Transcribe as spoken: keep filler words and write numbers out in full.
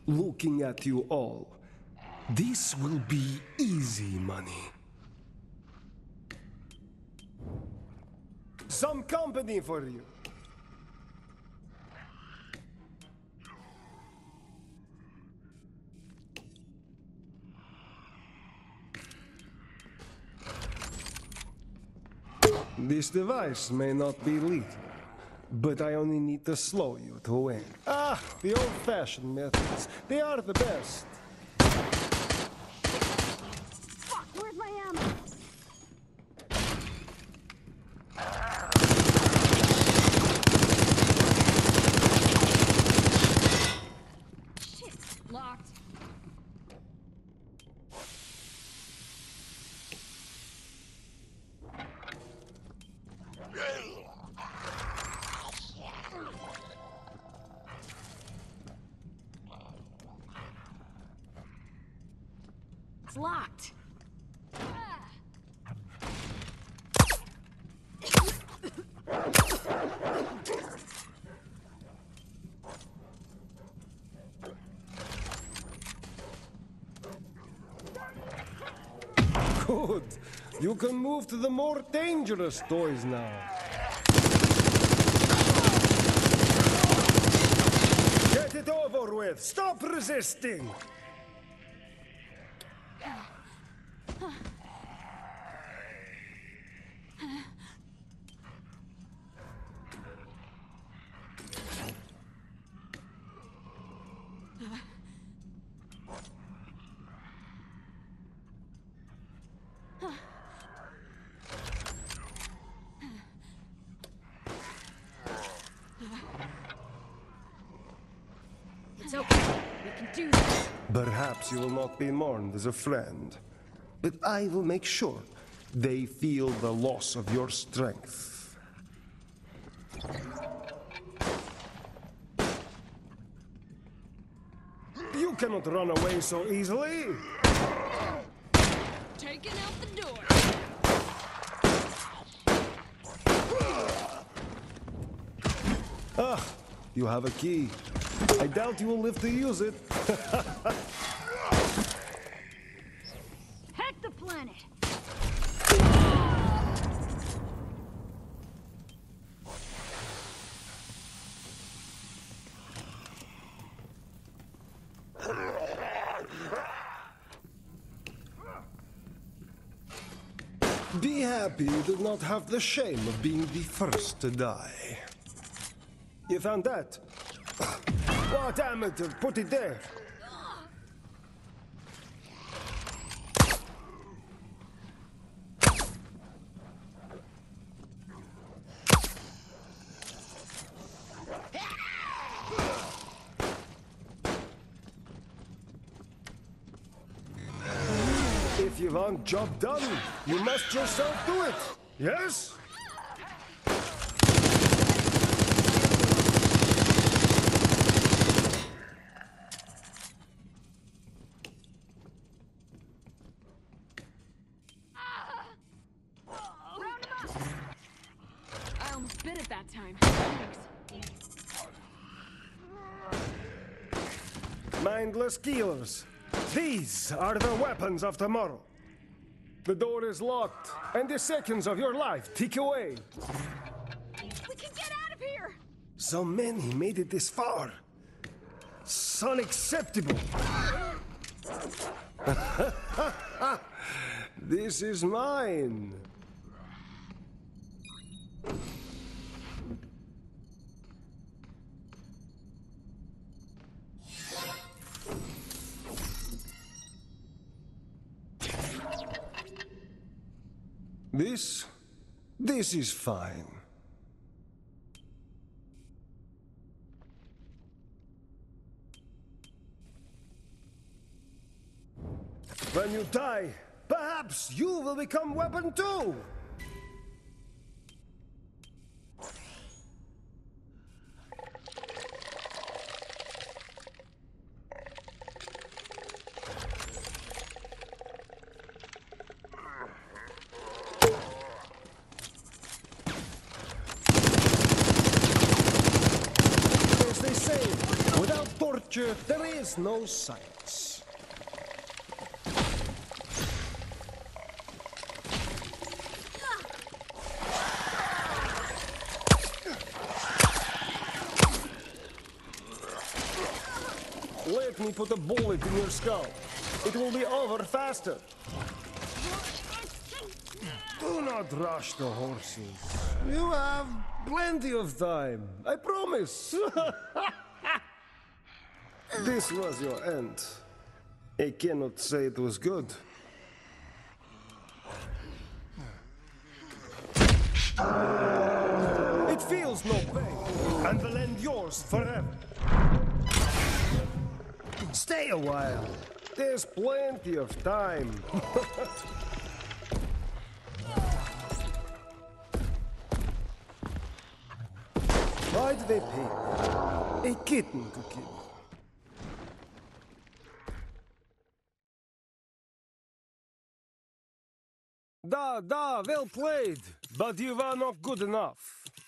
looking at you all. This will be easy money. Some company for you. This device may not be lethal, but I only need to slow you to win. Ah, the old-fashioned methods. They are the best. Fuck, where's my ammo? Shit, locked. It's locked. Good. You can move to the more dangerous toys now. Get it over with. Stop resisting. It's okay. We can do this. Perhaps you will not be mourned as a friend, but I will make sure they feel the loss of your strength. You cannot run away so easily. Taking out the door. Ah, you have a key. I doubt you will live to use it. Heck the planet! Be happy you did not have the shame of being the first to die. You found that? What amateur put it there? If you want job done, you must yourself do it. Yes? I almost bit it that time. Thanks. Mindless killers. These are the weapons of tomorrow. The door is locked, and the seconds of your life tick away. We can get out of here! So many made it this far. It's unacceptable. This is mine. This, this is fine. When you die, perhaps you will become weapon too. nature, there is no science. Let me put a bullet in your skull. It will be over faster. Do not rush the horses. You have plenty of time. I promise. This was your end. I cannot say it was good. It feels no pain, and will end yours forever. Stay a while. There's plenty of time. Why do they pay me? A kitten to kill. Da, da, well played, but you were not good enough.